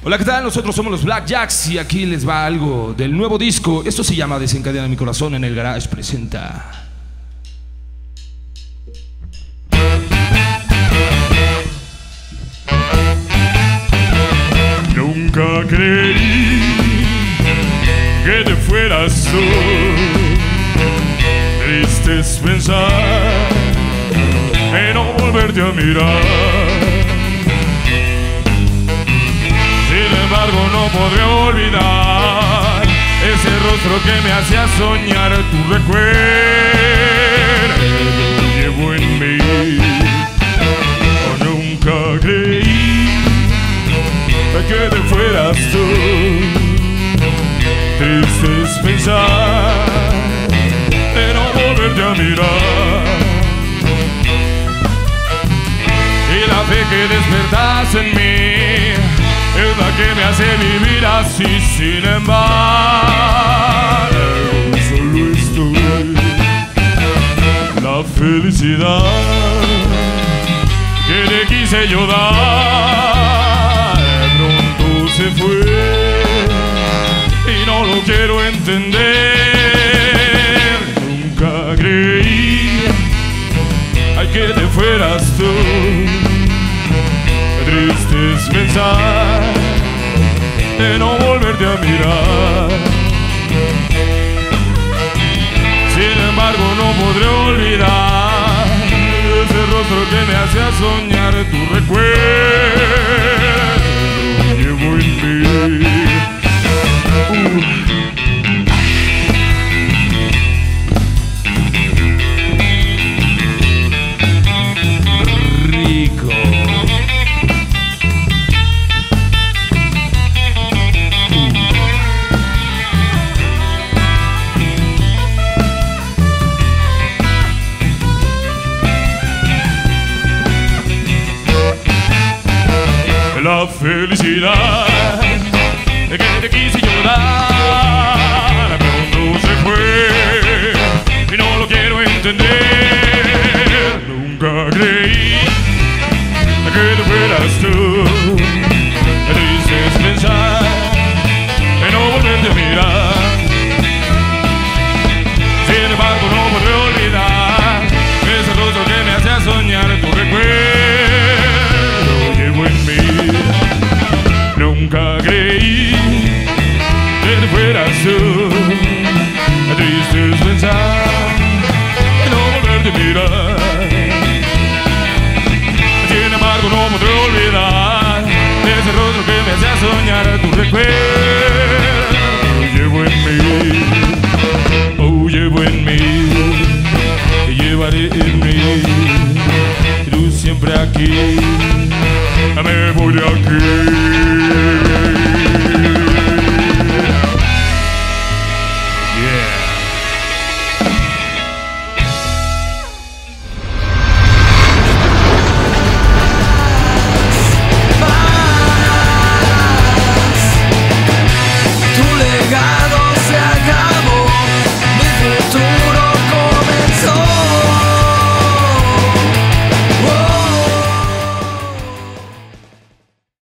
Hola, ¿qué tal? Nosotros somos los Black Jacks y aquí les va algo del nuevo disco. Esto se llama Desencadena mi corazón. En el Garage presenta. Nunca creí que te fueras tú. Triste es pensar en no volverte a mirar. Sin embargo no podré olvidar ese rostro que me hacía soñar. Tu recuerdo lo llevo en mí. Oh, nunca creí que te fueras tú. Triste es pensar en no volverte a mirar. Y la fe que despertas en mí es la que me hace vivir así. Sin embargo, solo estoy. La felicidad que te quise yo dar pronto se fue y no lo quiero entender. Nunca creí que te fueras tú. Triste es pensar en no volverte a mirar. Sin embargo no podré olvidar ese rostro que me hacía soñar. Tu recuerdo lo llevo en mí. Rico. La felicidad que te quise yo dar pronto se fue y no lo quiero entender. Nunca creí que te fueras tú. Triste es pensar en no volverte a mirar. Sin embargo no podré olvidar ese rostro que me hacía soñar. Tu recuerdo lo llevo en mí. Nunca creí que te fueras tú. Triste es pensar en no volverte a mirar. Sin embargo no podré olvidar ese rostro que me hacía soñar. Tu recuerdo lo llevo en mí. Oh, llevo en mí. Te llevaré en mí. Y tú siempre aquí. Me voy de aquí.